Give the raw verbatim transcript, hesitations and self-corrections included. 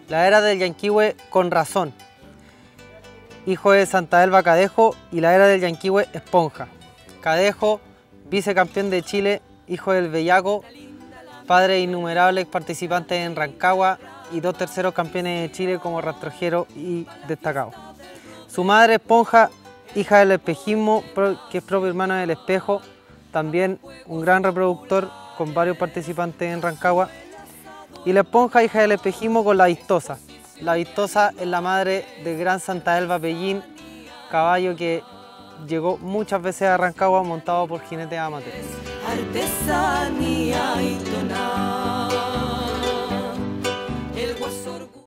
La era del Yanquihue con razón, hijo de Santa Elba Cadejo, y la era del Yanquihue Esponja. Cadejo, vicecampeón de Chile, hijo del Bellaco, padre de innumerables participantes en Rancagua y dos terceros campeones de Chile como rastrojero y destacado. Su madre Esponja, hija del espejismo, que es propio hermano del espejo, también un gran reproductor con varios participantes en Rancagua. Y la Esponja, hija del espejismo, con la Vistosa. La Vistosa es la madre del gran Santa Elba Pellín, caballo que llegó muchas veces a Rancagua montado por jinetes amateurs. Artesanía y